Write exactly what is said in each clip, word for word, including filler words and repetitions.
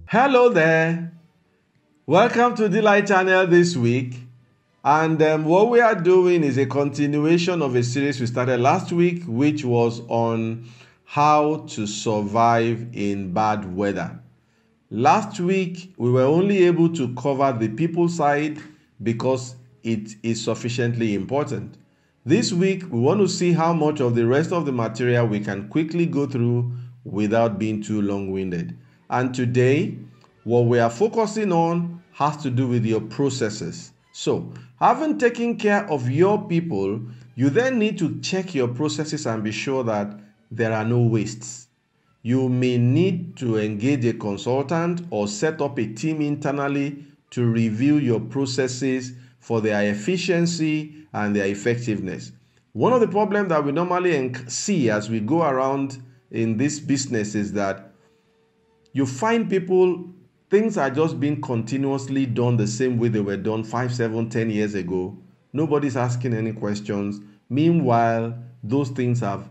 Hello there. Welcome to the Light Channel this week. And um, what we are doing is a continuation of a series we started last week, which was on how to survive in bad weather. Last week, we were only able to cover the people side because it is sufficiently important. This week, we want to see how much of the rest of the material we can quickly go through without being too long-winded. And today, what we are focusing on has to do with your processes. So, having taken care of your people, you then need to check your processes and be sure that there are no wastes. You may need to engage a consultant or set up a team internally to review your processes for their efficiency and their effectiveness. One of the problems that we normally see as we go around in this business is that you find people, things are just being continuously done the same way they were done five, seven, ten years ago. Nobody's asking any questions. Meanwhile, those things have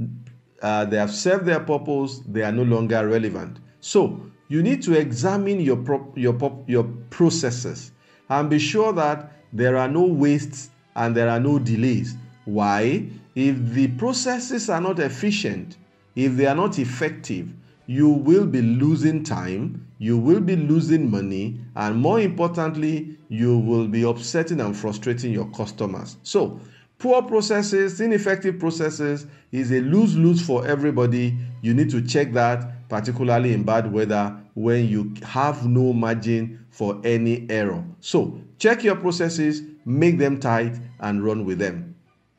uh, they have served their purpose. They are no longer relevant. So you need to examine your pro- your your processes and be sure that there are no wastes and there are no delays. Why? If the processes are not efficient, if they are not effective, you will be losing time, you will be losing money, and more importantly, you will be upsetting and frustrating your customers. So, poor processes, ineffective processes is a lose-lose for everybody. You need to check that, particularly in bad weather when you have no margin for any error. So, check your processes, make them tight, and run with them.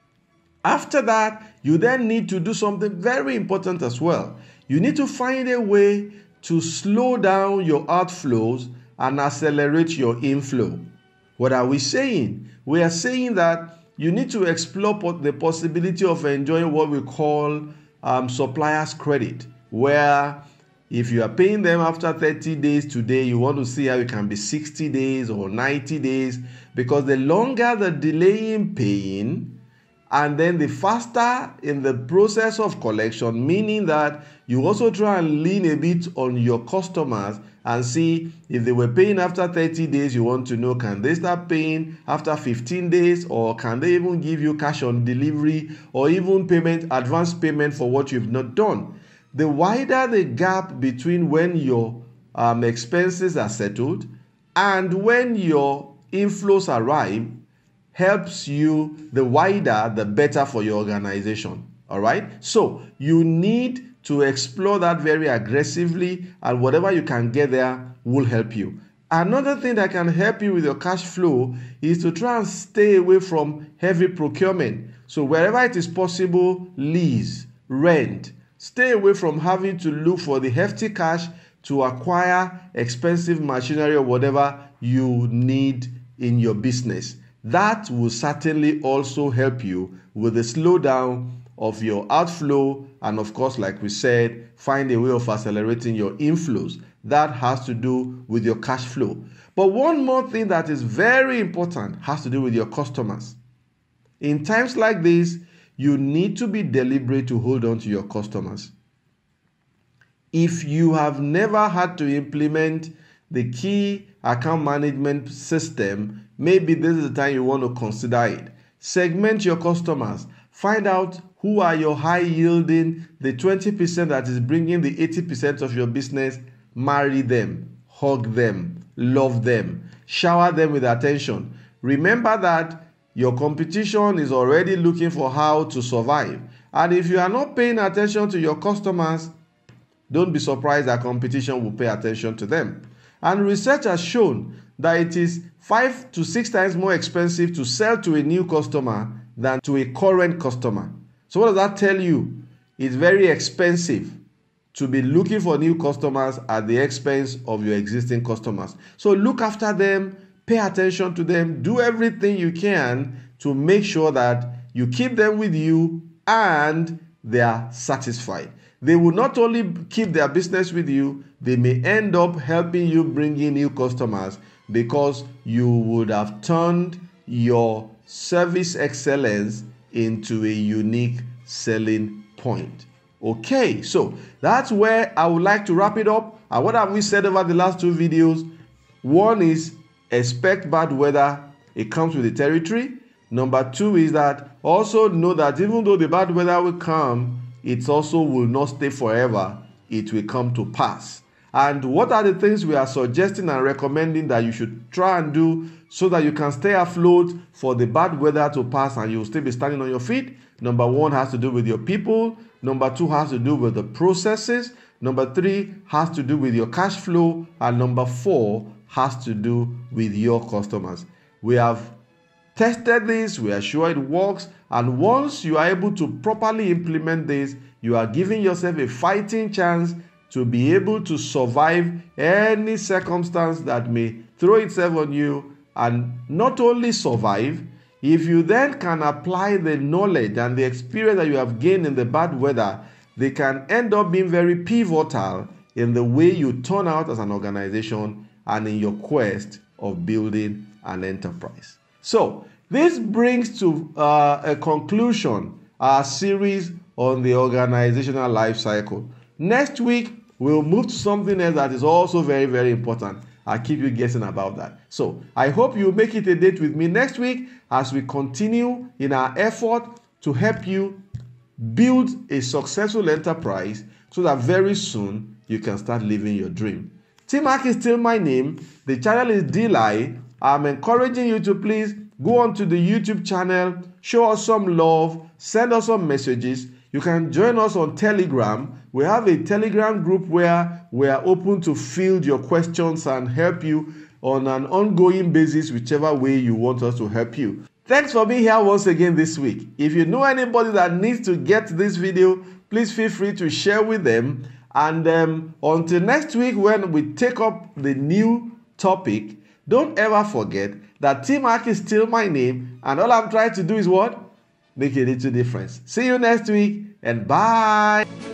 After that, you then need to do something very important as well. You need to find a way to slow down your outflows and accelerate your inflow. What are we saying? We are saying that you need to explore the possibility of enjoying what we call um, supplier's credit, where if you are paying them after thirty days today, you want to see how it can be sixty days or ninety days, because the longer the delay in paying, and then the faster in the process of collection, meaning that you also try and lean a bit on your customers and see if they were paying after thirty days, you want to know, can they start paying after fifteen days, or can they even give you cash on delivery or even payment, advance payment for what you've not done. The wider the gap between when your um, expenses are settled and when your inflows arrive, helps you, the wider, the better for your organization. All right? So you need to explore that very aggressively, and whatever you can get there will help you. Another thing that can help you with your cash flow is to try and stay away from heavy procurement. So wherever it is possible, lease, rent. Stay away from having to look for the hefty cash to acquire expensive machinery or whatever you need in your business. That will certainly also help you with the slowdown of your outflow, and of course, like we said, find a way of accelerating your inflows. That has to do with your cash flow. But one more thing that is very important has to do with your customers. In times like this, you need to be deliberate to hold on to your customers. If you have never had to implement the key account management system, maybe this is the time you want to consider it. Segment your customers. Find out who are your high yielding, the twenty percent that is bringing the eighty percent of your business. Marry them, hug them, love them, shower them with attention. Remember that your competition is already looking for how to survive. And if you are not paying attention to your customers, don't be surprised that competition will pay attention to them. And research has shown that it is five to six times more expensive to sell to a new customer than to a current customer. So what does that tell you? It's very expensive to be looking for new customers at the expense of your existing customers. So look after them, pay attention to them, do everything you can to make sure that you keep them with you and they are satisfied. They will not only keep their business with you, they may end up helping you bring in new customers because you would have turned your service excellence into a unique selling point. Okay, so that's where I would like to wrap it up. And what have we said over the last two videos? One is expect bad weather. It comes with the territory. Number two is that also know that even though the bad weather will come, it also will not stay forever. It will come to pass. And what are the things we are suggesting and recommending that you should try and do so that you can stay afloat for the bad weather to pass and you'll still be standing on your feet? Number one has to do with your people. Number two has to do with the processes. Number three has to do with your cash flow. And number four has to do with your customers. We have tested this. We are sure it works. And once you are able to properly implement this, you are giving yourself a fighting chance to be able to survive any circumstance that may throw itself on you. And not only survive, if you then can apply the knowledge and the experience that you have gained in the bad weather, they can end up being very pivotal in the way you turn out as an organization and in your quest of building an enterprise. So this brings to uh, a conclusion our series on the organizational life cycle. Next week, we'll move to something else that is also very, very important. I'll keep you guessing about that. So I hope you make it a date with me next week as we continue in our effort to help you build a successful enterprise so that very soon you can start living your dream. T-Mac is still my name. The channel is D-Lie. I'm encouraging you to please go onto the YouTube channel, show us some love, send us some messages. You can join us on Telegram. We have a Telegram group where we are open to field your questions and help you on an ongoing basis, whichever way you want us to help you. Thanks for being here once again this week. If you know anybody that needs to get this video, please feel free to share with them. And um, until next week when we take up the new topic, don't ever forget that T-Mac is still my name, and all I'm trying to do is what? Make a little difference. See you next week, and bye.